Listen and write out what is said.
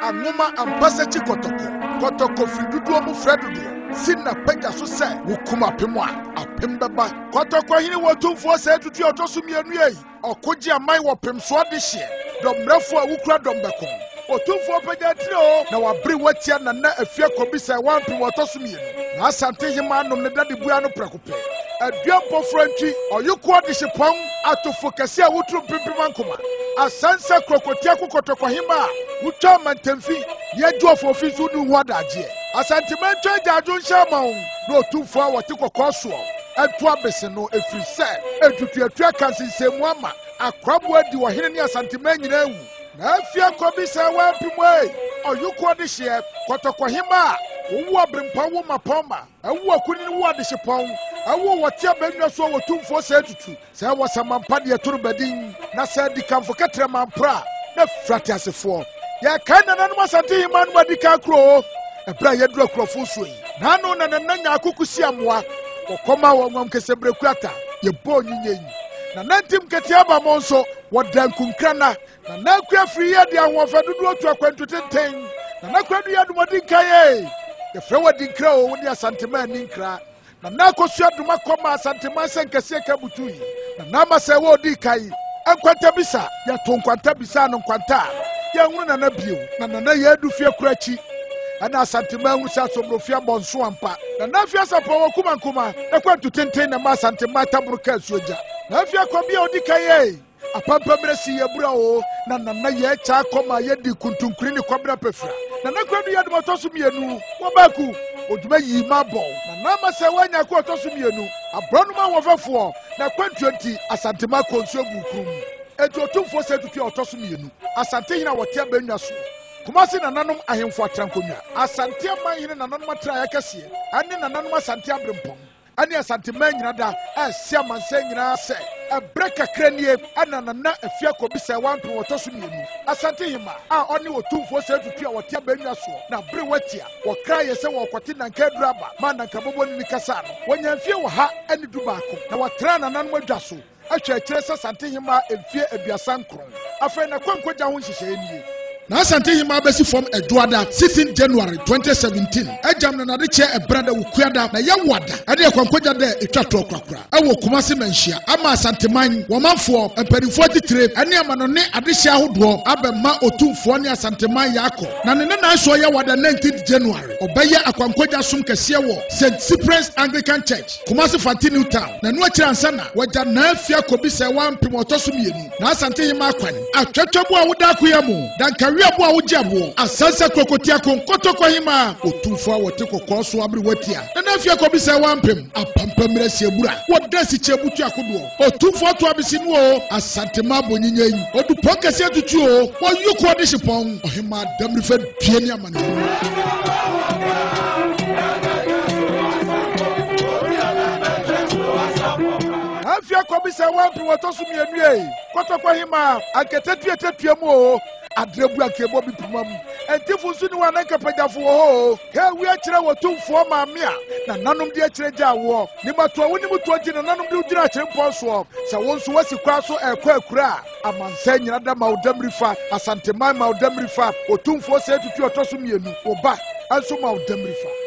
angoma ambasachi kotoko fridudu mu fredudu sinna pagya so se wukuma apemu a apembeba kotoko hini wotumfo se tutu otoso mienu yi okoji aman wo pemso de hye domrefo a wukura dombeko otumfo pagya tiro na wabri watia na afia kobisa wampem wotoso mienu na asante hima anom ne dade bua no prekope aduampo frantwi oyuko de hyepon atofo kase a wuturu pimpim ankoma asansa krokotia kokotoko hima wutwa mantamfi ye juofo fizu nu wadaje asantimento ajajo nshama no otumfo a wote kokoso atu abese no efrise etutuatua kansensemu ama akwabo adi wo hene ne asantima nyina ewu na afia kobisa wampimwe oyuko de hye kotoko hima wo abrempa wo mapoma ewu akuni wo de hyepon awo wotia benwa so wotumfo se tutu se wasamampa de turubadin na se dikamfo katre mampra na frate asefo ya kana nanum asante himanu badika kro ebra yedura krofo so yi nanu na nanya akukusi amoa kokoma wonwam kesebreku ata ye bo nyinyi na nantim ketia ba monso wodan kunkrana na nakua free ye de ahwofa dudu otu akwantu tenten na nakwadu ya dumodinka ye ye frewa dinkra o woni asantema ninkra na nakosu aduma koma asantema senkese kabutu yi na nama se wo di kai enkwanta bisa ya to nkwanta bisa no nkwanta ya hunu na na bio na na ya adufie kurachi ana asantema hunu sa somrofia bonso ampa na nafia sapo wakuma nkuma na kwantu tenten na ma asantema taburuka suoja na afia kobia odi kai apampa mresi yebura o na na ya cha koma ye di kuntunkuri ni kwabra pefra na nakwadu ya dum tosu mienu wabaku oduma yi mabo na nama se wanya ko tosu mienu abronuma wofafo na kwantuanti asantema konso gukrum etu otumfo se tutu otosu mienu asante hina wote abanwa so kumasi na nanom ahemfo atrankonwa asante man hina na nanom atra yakase ani na nanom asante abrempom ani asante man nyina da asia manse nyina se ebreka kranie ana na afia kobisa wanto wotoso mienu asante hima a oni otumfo se tutu wote abanwa so na bre watia wokra ye se wokote na nkadraba man na kabobo ni kasa no wonyamfie wo ha ani dubako na watra na nanom adwa so atwa kire se asante hima emfie aduasa nkron afa na kwankwaja ho nhyehyɛ nie na asante hima besi from Eduada 16 January 2017 ejam na de che ebrada wukuada na ye wada ade kwankwaja de etwato kwakura ewo kumase manhia ama asante man womanfo empanifo titire ane amanone adehia hodo abemma otumfo ne asante man yakɔ na ne na so ye wada 19 January obeye akwankwaja som kese wo St Cyprian's Anglican Church kumase Fati New Town na no akira ansana waja na afia kobisa wampem otoso mienu na asante hima akwan atwatwabu a woda koyamu danka wiabo a wojabo asansa krokotia konkotoko hima otumfo a wote kokoso abri watia na afia kobisa wampem apampamira siebura wodasi chebutu akodo otumfo to abisinu o asante mabo nyinyi odu pokasi atutu o woyuko de hyepon ohima damrifa duani amane afia kobisa wampem wotoso mienu e kotoko hima aketetuetatuamu o adrebu akebo bipumam entifu nsu ni wana nkapagafo ho he wi akire wotumfo maamia na nanom de akire gyawo ni mato woni mutoji na nanom de ugira akire mponso sa wonso wasi kwa so ekwa akura amansa nyina da maudamrifa asante mai maudamrifa otumfo se tutu otoso mienu oba anso maudamrifa